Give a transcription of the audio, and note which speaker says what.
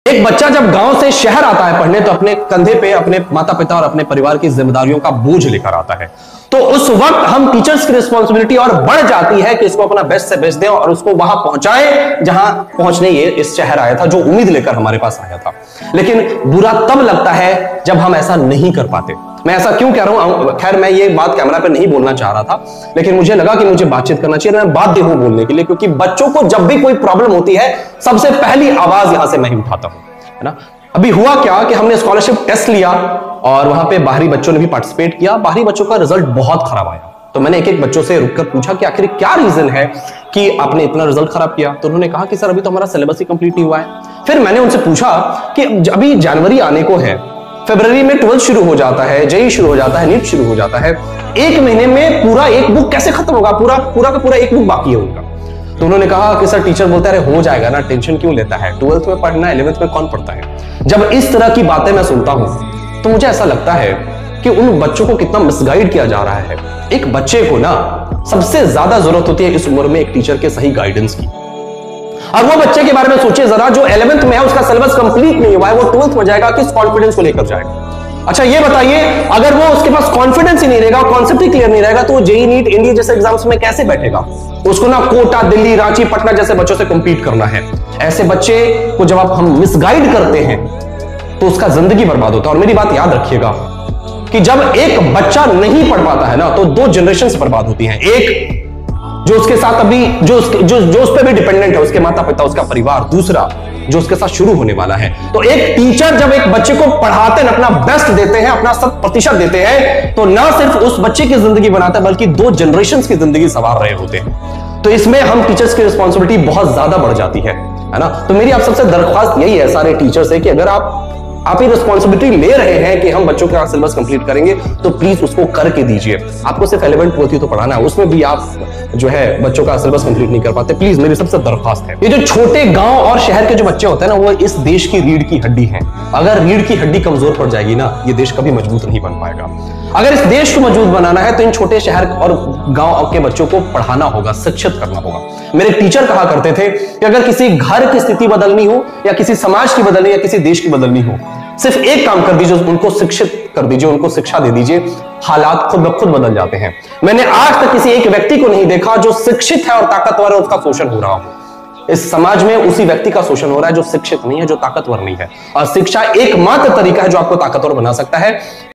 Speaker 1: एक बच्चा जब गांव से शहर आता है पढ़ने तो अपने कंधे पे अपने माता पिता और अपने परिवार की जिम्मेदारियों का बोझ लेकर आता है। तो उस वक्त हम टीचर्स की रिस्पॉन्सिबिलिटी और बढ़ जाती है कि इसको अपना बेस्ट से बेस्ट दें और उसको वहां पहुंचाए जहां पहुंचने ये इस शहर आया था, जो उम्मीद लेकर हमारे पास आया था। लेकिन बुरा तब लगता है जब हम ऐसा नहीं कर पाते। मैं ऐसा क्यों कह रहा हूं, खैर मैं ये बात कैमरा पे नहीं बोलना चाह रहा था, लेकिन मुझे लगा कि मुझे बातचीत करना चाहिए, मैं बाध्य हूं बोलने के लिए, क्योंकि बच्चों को जब भी कोई प्रॉब्लम होती है सबसे पहली आवाज यहां से मैं ही उठाता हूं, है ना। अभी हुआ क्या कि हमने स्कॉलरशिप टेस्ट लिया और वहां पे बाहरी बच्चों ने भी पार्टिसिपेट किया। बाहरी बच्चों का रिजल्ट बहुत खराब आया। तो मैंने एक एक बच्चों से रुककर पूछा कि आखिर क्या रीजन है कि आपने इतना रिजल्ट खराब किया। तो उन्होंने कहा कि सर अभी तो हमारा सिलेबस ही कंप्लीट नहीं हुआ है। फिर मैंने उनसे पूछा कि अभी जनवरी आने को है, फरवरी में 12th शुरू हो जाता है, जेई शुरू हो जाता है, नीट शुरू हो जाता है, एक महीने में पूरा एक बुक कैसे खत्म होगा, पूरा का पूरा एक बुक बाकी है उनका। तो उन्होंने कहा कि सर टीचर बोलता है अरे हो जाएगा ना, टेंशन क्यों लेता है, 12th में पढ़ना है, 11th में कौन पढ़ता है। जब इस तरह की बातें मैं सुनता हूं तो मुझे ऐसा लगता है कि उन बच्चों को कितना मिसगाइड किया जा रहा है। एक बच्चे को ना सबसे ज्यादा जरूरत होती है इस उम्र में एक टीचर के सही गाइडेंस की। और वो बच्चे के बारे में सोचिए जरा जो 11th में है, उसका सिलेबस कंप्लीट नहीं हुआ है, वो 12th में जाएगा, किस कॉन्फिडेंस को लेकर जाएगा। अच्छा ये बताइए, अगर वो उसके पास कॉन्फिडेंस ही नहीं रहेगा, कॉन्सेप्ट ही क्लियर नहीं रहेगा, तो वो जेईई नीट इंडिया जैसे एग्जाम्स में कैसे बैठेगा। उसको ना कोटा, दिल्ली, रांची, पटना जैसे बच्चों से कंपीट करना है। ऐसे बच्चे को जब आप हम मिसगाइड करते हैं तो उसका जिंदगी बर्बाद होता है। और मेरी बात याद रखिएगा कि जब एक बच्चा नहीं पढ़ पाता है ना तो 2 जनरेशन बर्बाद होती हैं। एक जो उसके साथ अभी जो उस पर भी डिपेंडेंट है, उसके माता पिता, उसका परिवार। दूसरा जो उसके साथ शुरू होने वाला है। तो एक टीचर जब एक बच्चे को पढ़ाते हैं, अपना बेस्ट देते हैं, अपना 100% देते हैं, तो ना सिर्फ उस बच्चे की जिंदगी बनाते हैं बल्कि 2 जनरेशन की जिंदगी संवार रहे होते हैं। तो इसमें हम टीचर्स की रिस्पॉन्सिबिलिटी बहुत ज्यादा बढ़ जाती है ना। तो मेरी आप सबसे दरख्वास्त यही है सारे टीचर से कि अगर आप ये रिस्पॉन्सिबिलिटी ले रहे हैं कि हम बच्चों का सिलेबस कंप्लीट करेंगे तो प्लीज उसको करके दीजिए। आपको सिर्फ 11th 12th तो पढ़ाना है, उसमें भी आप जो है बच्चों का सिलेबस कंप्लीट नहीं कर पाते। प्लीज मेरी सबसे दरख्वास्त है। ये जो छोटे गांव और शहर के जो बच्चे होते हैं ना, वो इस देश की रीढ़ की हड्डी हैं। अगर रीढ़ की हड्डी कमजोर पड़ जाएगी ना, ये देश कभी मजबूत नहीं बन पाएगा। अगर इस देश को मजबूत बनाना है तो इन छोटे शहर और गांव के बच्चों को पढ़ाना होगा, शिक्षित करना होगा। मेरे टीचर कहा करते थे कि अगर किसी घर की स्थिति बदलनी हो या किसी समाज की बदलनी या किसी देश की बदलनी हो, सिर्फ एक काम कर दीजिए, उनको शिक्षित कर दीजिए, उनको शिक्षा दे दीजिए, हालात खुद ब खुद बदल जाते हैं। मैंने आज तक किसी एक व्यक्ति को नहीं देखा जो शिक्षित है और ताकतवर है उसका शोषण हो रहा हो। इस समाज में उसी व्यक्ति का शोषण हो रहा है जो शिक्षित नहीं है, जो ताकतवर नहीं है। और शिक्षा एकमात्र तरीका है जो आपको ताकतवर बना सकता है।